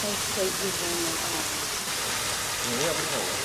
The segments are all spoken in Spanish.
Mira, por favor.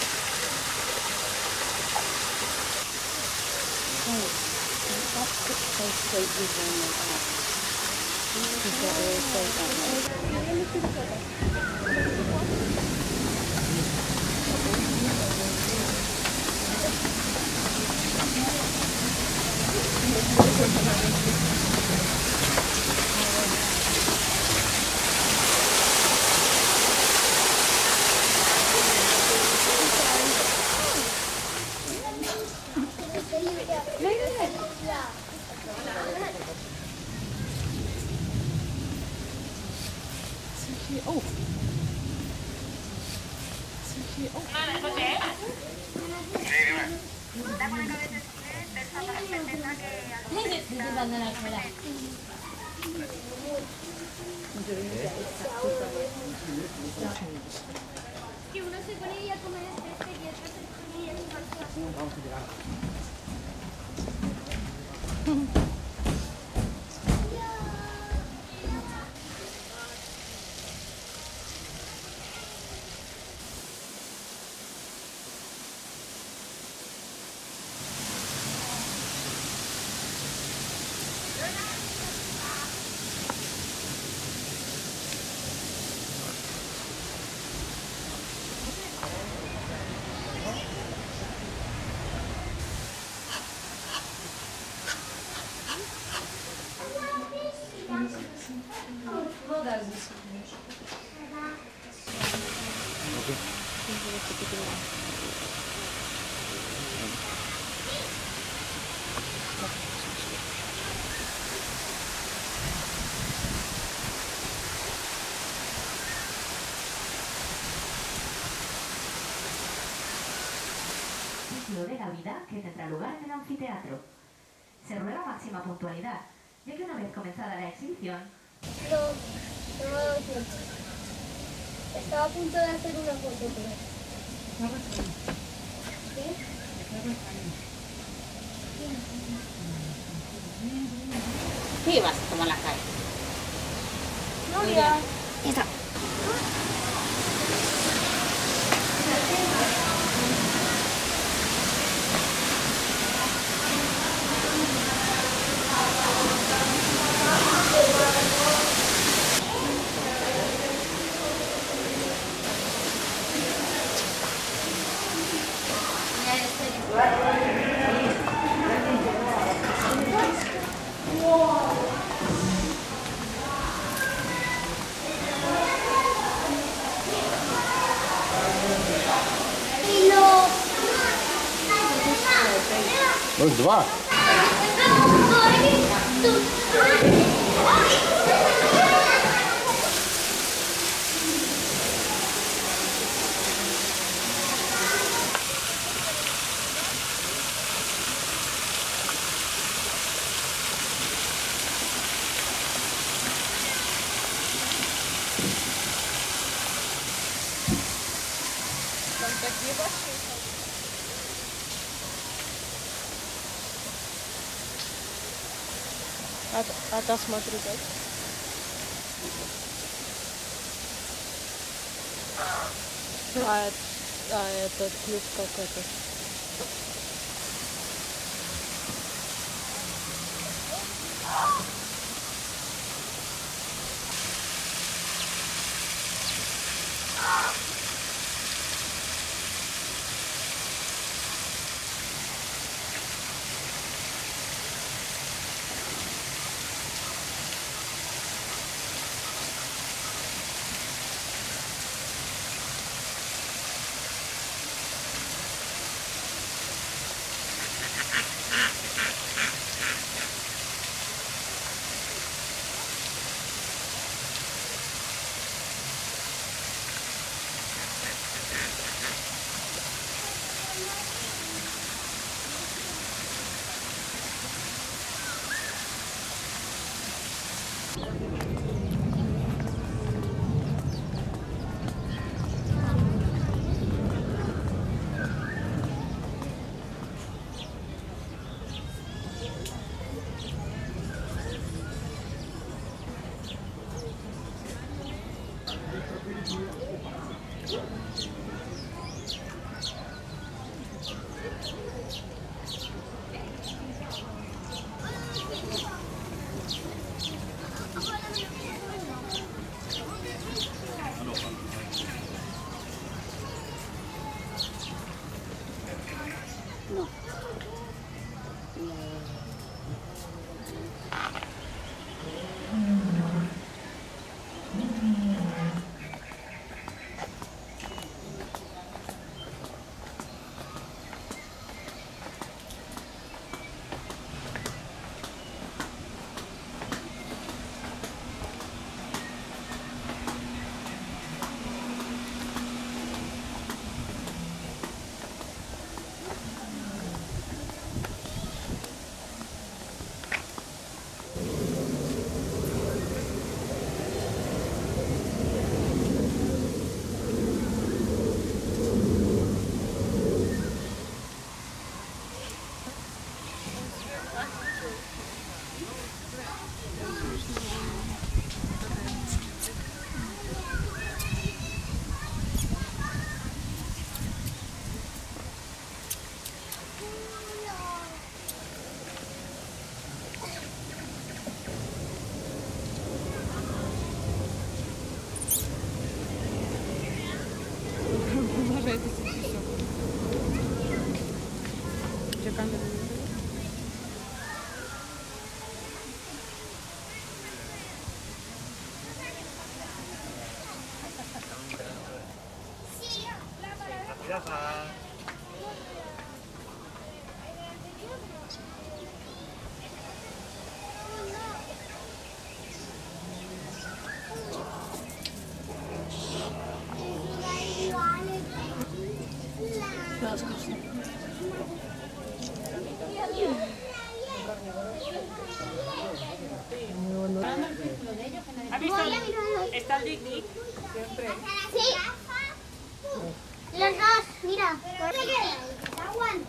Que uno se pone y a comer el césped y otro se pone y a tomar su Vamos a llegar. De la vida que tendrá lugar en el anfiteatro. Se ruega máxima puntualidad, ya que una vez comenzada la exhibición... No, no me ha dado tiempo. Estaba a punto de hacer una foto, pero... ¿Qué? Sí, vas a tomar la calle. Turia. Ya está. Ось два. А смотри, как. Этот клюв как это. ¿Has visto? Está el Dick siempre. Sí. Los dos, mira. Aguanta.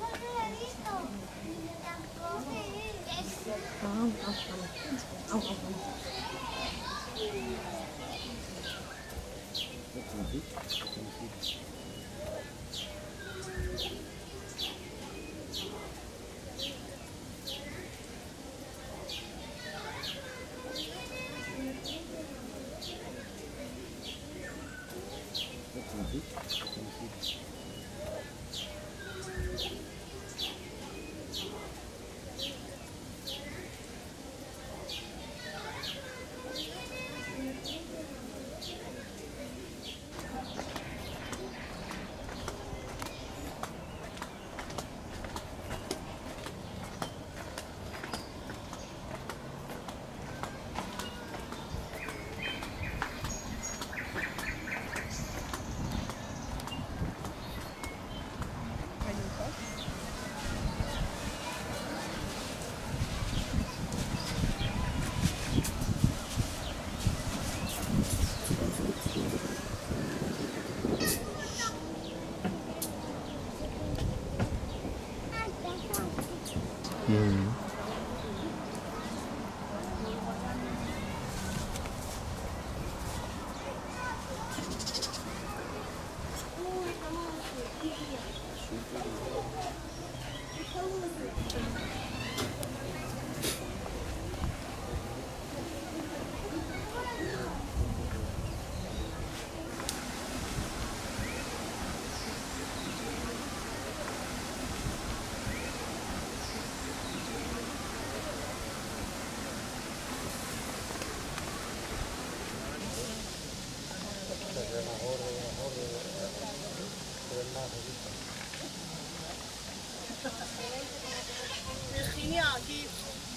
Virginia, aquí.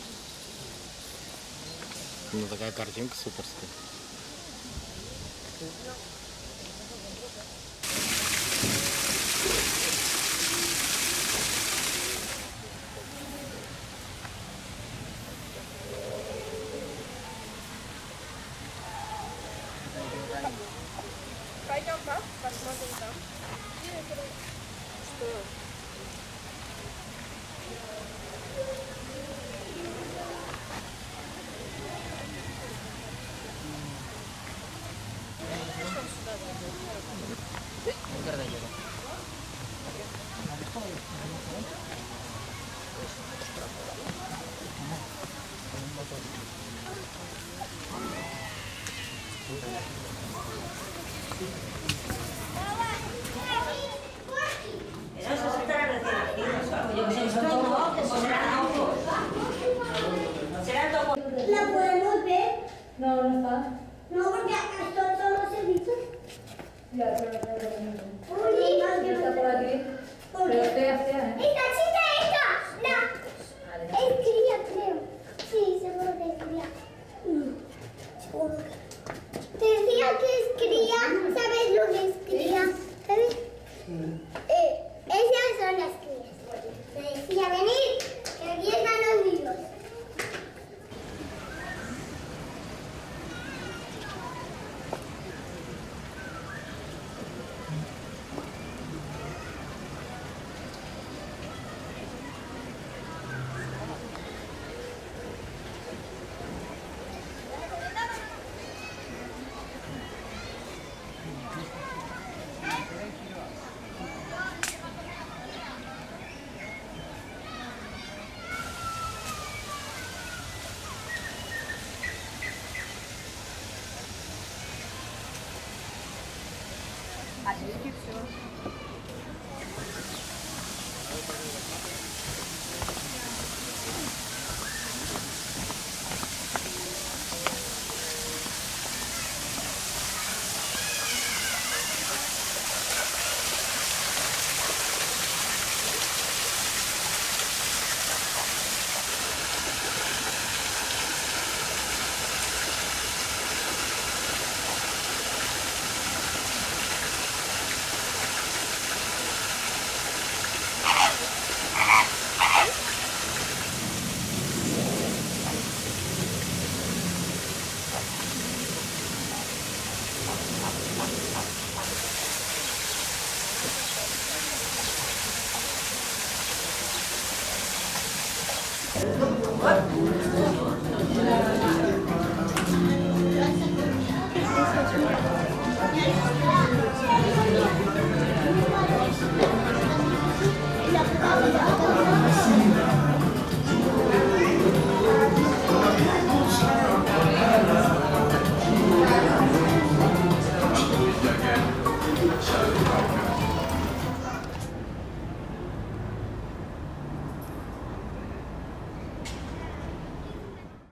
Ну такая картинка суперская. Пойдем, да? Посмотрим там. Что? ¿La podemos ver? No, no está. No, porque acá están todos los servicios. Ya, pero no. Uy, Está por aquí. Pero fea, fea, ¿eh? ¡Esta chica, esta! ¡La! Es cría, creo. Sí, seguro que es cría. Te decía que es cría. ¿Sabes lo que es cría? ¿Sabes? Esas son las crías. Te decía, venid, que aquí están los niños. Así es que